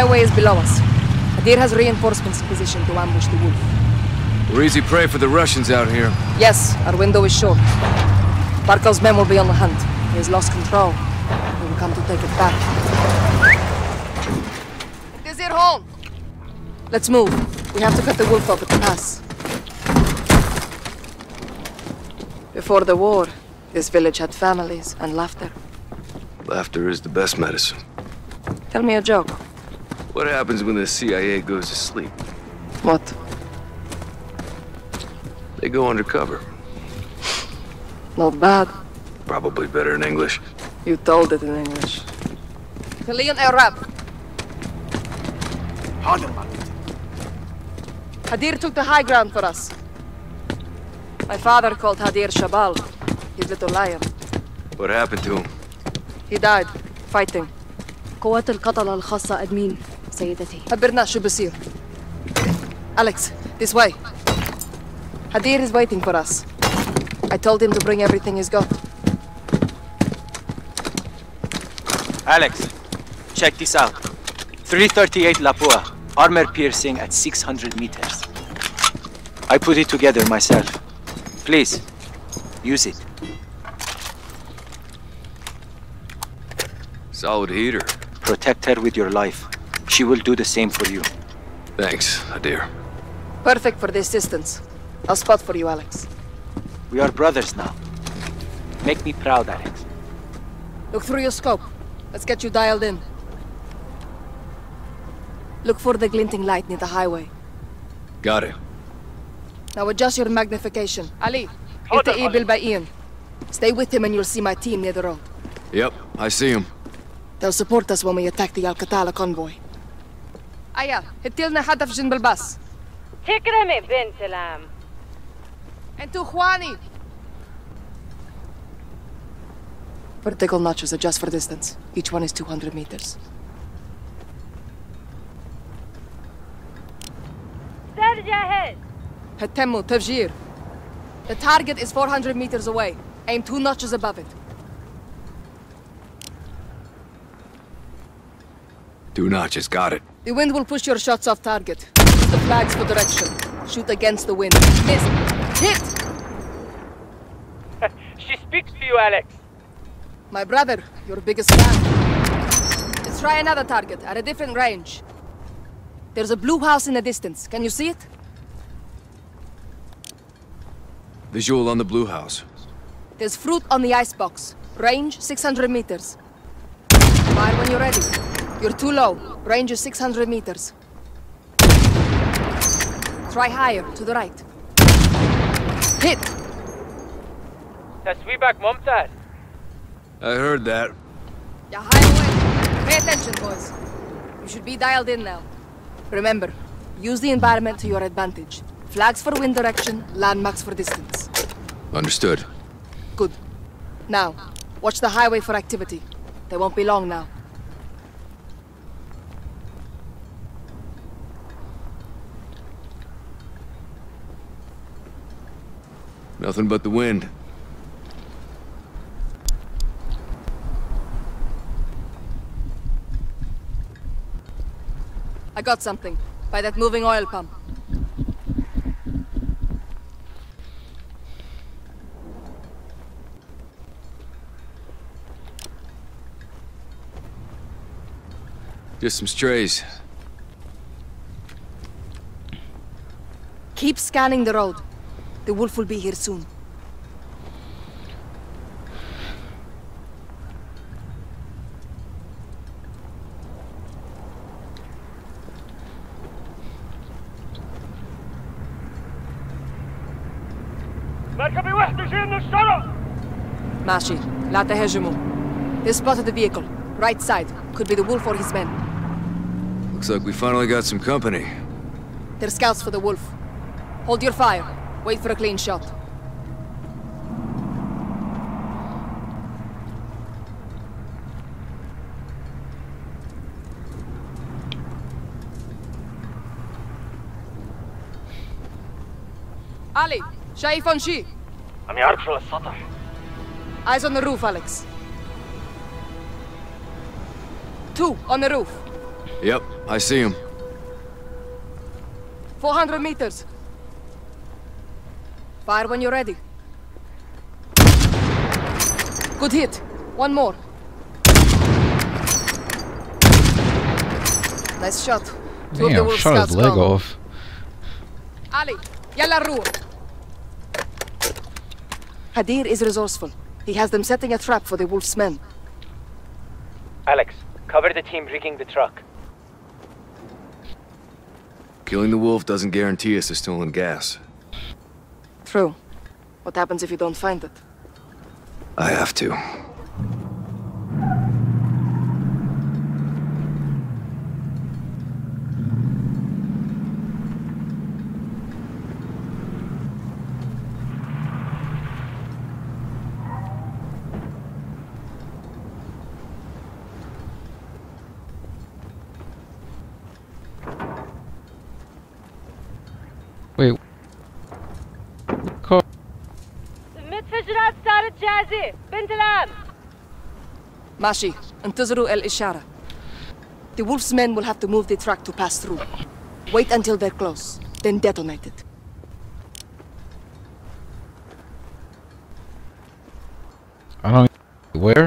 highway is below us. Hadir has reinforcements in position to ambush the wolf. We're easy prey for the Russians out here. Yes, our window is short. Barkov's men will be on the hunt. He has lost control. We will come to take it back. It is your home! Let's move. We have to cut the wolf off at the pass. Before the war, this village had families and laughter. Laughter is the best medicine. Tell me a joke. What happens when the CIA goes to sleep? What? They go undercover. Not bad. Probably better in English. You told it in English. Kalian Arab. Hadir took the high ground for us. My father called Hadir Shabal, his little lion. What happened to him? He died, fighting. قوات القتلة الخاصة أدمين سيدتي. خبرنا شو بصير. Alex, this way. Hadir is waiting for us. I told him to bring everything he's got. Alex, check this out. 338 Lapua, armor piercing at 600 meters. I put it together myself. Please, use it. Solid heater. Protect her with your life. She will do the same for you. Thanks, Hadir. Perfect for this distance. I'll spot for you, Alex. We are brothers now. Make me proud, Alex. Look through your scope. Let's get you dialed in. Look for the glinting light near the highway. Got it. Now adjust your magnification. Ali, get the E-bill by Ian. Stay with him and you'll see my team near the road. Yep, I see him. They'll support us when we attack the Al-Qatala convoy. Aya, هتلنا هدف جنب الباص. تكرمي بنت العم. انتو اخواني. Vertical notches adjust for distance. Each one is 200 meters. سر جاهز. هتموا تفجير. The target is 400 meters away. Aim 2 notches above it. 2 notches, got it. The wind will push your shots off target. Use the flags for direction. Shoot against the wind. Miss. Hit! She speaks to you, Alex. My brother, your biggest fan. Let's try another target at a different range. There's a blue house in the distance. Can you see it? Visual on the blue house. There's fruit on the icebox. Range 600 meters. Fire when you're ready. You're too low. Range is 600 meters. Try higher, to the right. Hit! تسويبك ممتاز. I heard that. Yeah, higher away. Pay attention, boys. You should be dialed in now. Remember, use the environment to your advantage. Flags for wind direction, landmarks for distance. Understood. Good. Now, watch the highway for activity. They won't be long now. Nothing but the wind. I got something. By that moving oil pump. Just some strays. Keep scanning the road. The wolf will be here soon. مركبي وحدة جاي من الشرق. ماشي. لا تهاجموا. They spotted the vehicle. Right side. Could be the wolf or his men. Looks like we finally got some company. They're scouts for the wolf. Hold your fire. Wait for a clean shot. Ali, شايفون شي؟ عم يعرقوا للسطح. Eyes on the roof, Alex. 2 on the roof. Yep, I see him. 400 meters. Fire when you're ready. Good hit. One more. Nice shot. Two of the Damn, wolf shot scouts his leg gone. off. Ali, yalla room. Hadir is resourceful. He has them setting a trap for the wolf's men. Alex, cover the team rigging the truck. Killing the wolf doesn't guarantee us the stolen gas. True. What happens if you don't find it? I have to. Wait. Car. المتفجرات صارت جاهزة بنت العم. ماشي. انتظروا الإشارة. The wolf's men will have to move the truck to pass through. Wait until they're close, then detonate it. I don't. Where?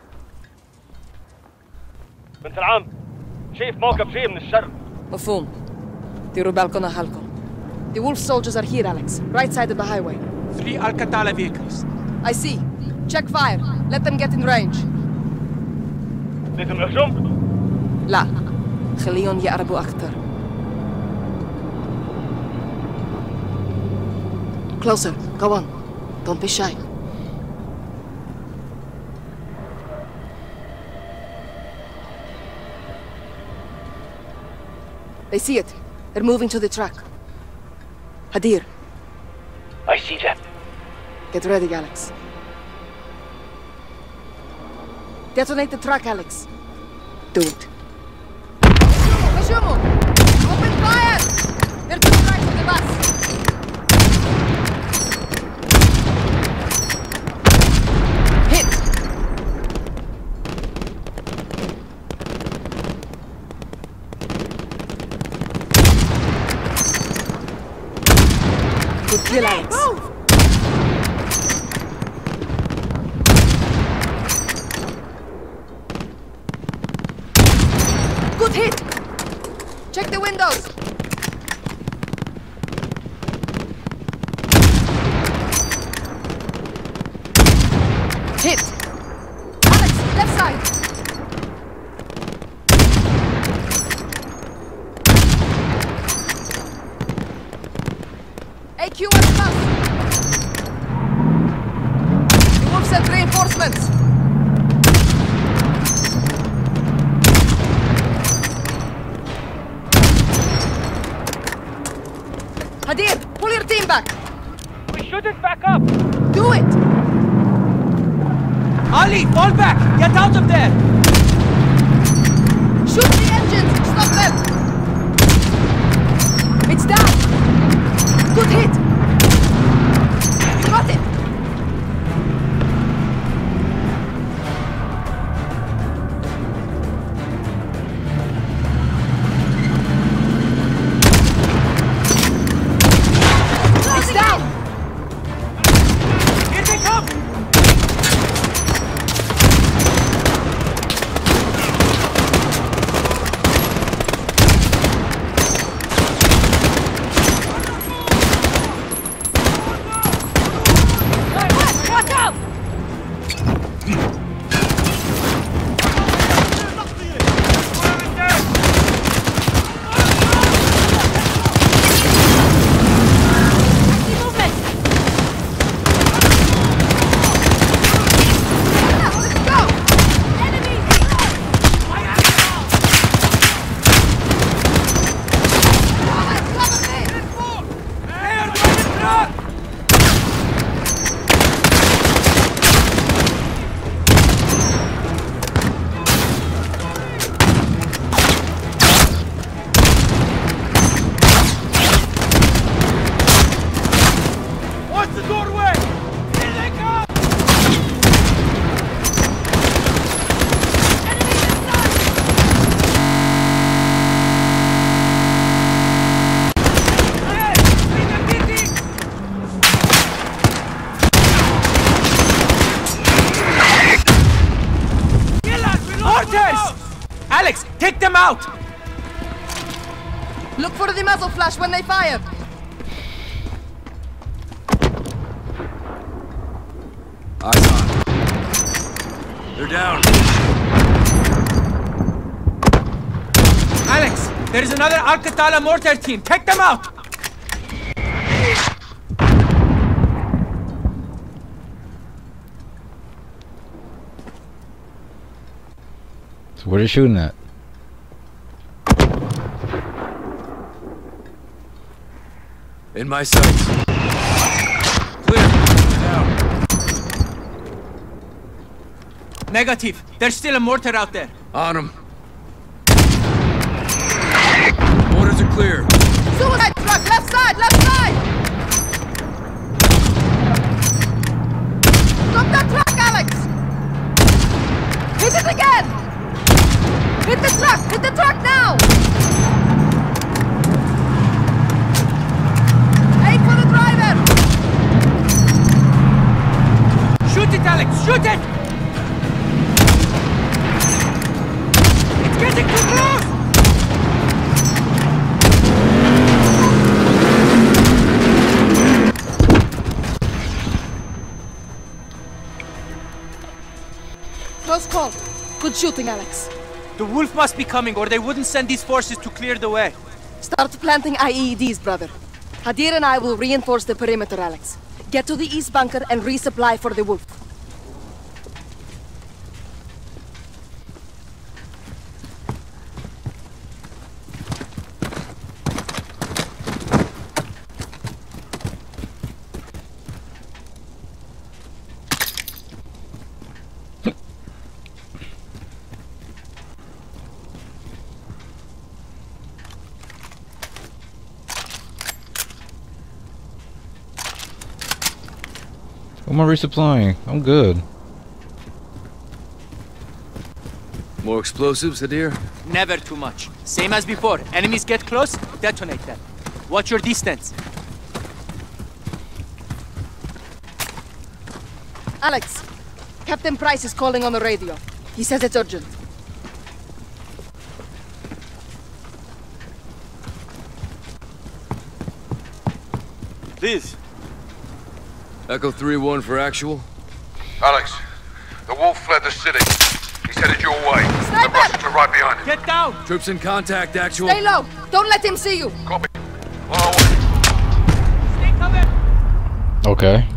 بنت العم شايف موقف جاي من الشرق. مفهوم. ديروا بالكم على حالكم. The wolf soldiers are here, Alex. Right side of the highway. 3 Al-Qatala vehicles. I see. Check fire. Let them get in range. بدكم نهجم؟ لا. خليهم يقربوا أكتر. Closer. Go on. Don't be shy. They see it. They're moving to the truck. Hadir, I see them. get ready, Alex. Detonate the truck, Alex. Do it. Mashumo! Open fire! They're too right to the bus. Hit! Good kill, Alex. Good hit! Check the windows! Hit! Alex, left side! AQ and plus! The wolf sent reinforcements! Hadir, pull your team back! We shouldn't back up. Do it! Ali, fall back! Get out of there! Shoot the engines! Stop them! It's down! Good hit! You got it! It's down! Here they come! Alex, take them out! Look for the muzzle flash when they fire. Eyes on. They're down. Alex, there is another Al-Qatala mortar team. Take them out! So where are they shooting at? In my sights. Clear. Down. Negative. There's still a mortar out there. On them. Orders are clear. Suicide truck, left side, left side! Stop that truck, Alex! Hit it again! Hit the truck now! Aim for the driver! Shoot it, Alex! Shoot it! It's getting too close! Close call. Good shooting, Alex. The wolf must be coming, or they wouldn't send these forces to clear the way. Start planting IEDs, brother. Hadir and I will reinforce the perimeter, Alex. Get to the east bunker and resupply for the wolf. What am I resupplying? I'm good. More explosives, Hadir? Never too much. Same as before. Enemies get close, detonate them. Watch your distance. Alex, Captain Price is calling on the radio. He says it's urgent. Please. Echo 3-1 for actual. Alex, the wolf fled the city. He's headed your way. Sniper! The Russians are right behind him. Get down! Troops in contact, actual. Stay low! Don't let him see you! Copy. On our way. Stay covered! Okay.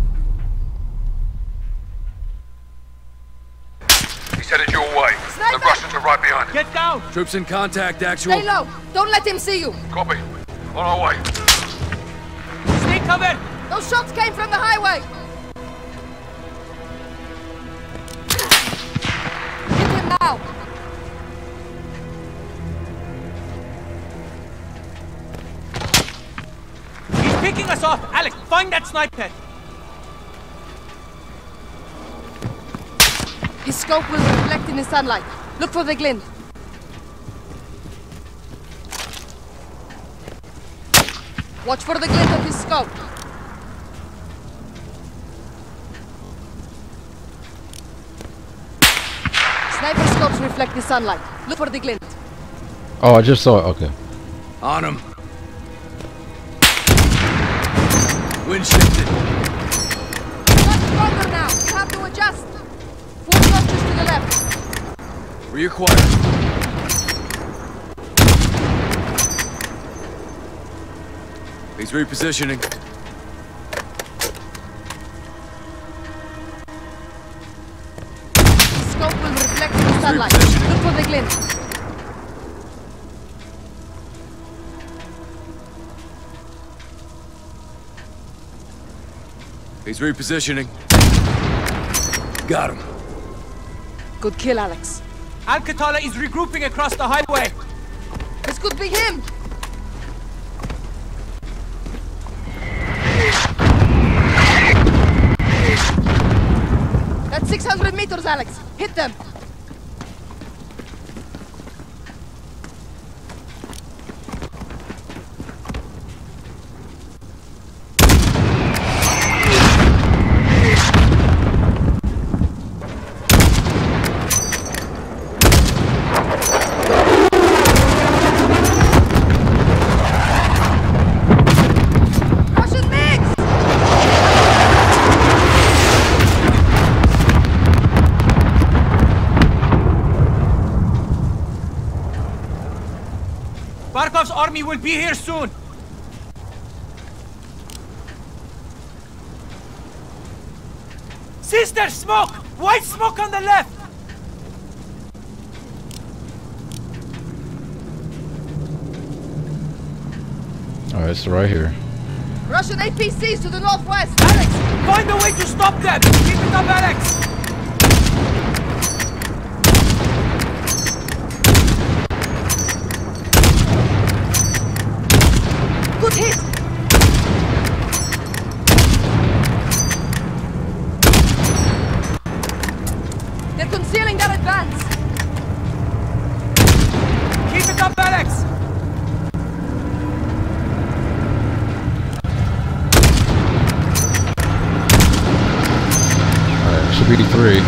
He's headed your way. Sniper! The Russians are right behind him. Get down! Troops in contact, actual. Stay low! Don't let him see you! Copy. On our way. Stay covered! Those shots came from the highway! Hit him now! He's picking us off! Alex, find that sniper! His scope will reflect in the sunlight. Look for the glint. Watch for the glint of his scope. Sniper scopes reflect the sunlight. Look for the glint. Oh, I just saw it. Okay. On them. Wind shifted. Much stronger now. You have to adjust. 4 notches to the left. Reacquired. He's repositioning. Scope will reflect in the sunlight. repositioning. Look for the glint. He's repositioning. Got him. Good kill, Alex. Al-Qatala is regrouping across the highway. This could be him. That's 600 meters, Alex. Hit them. Barkov's army will be here soon! Sister, smoke! White smoke on the left! Alright, it's right here. Russian APCs to the northwest! Alex! Find a way to stop them! Keep it up, Alex! Good hit! They're concealing their advance! Keep it up, Alex! Alright, should be 3.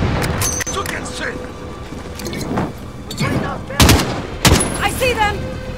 I see them!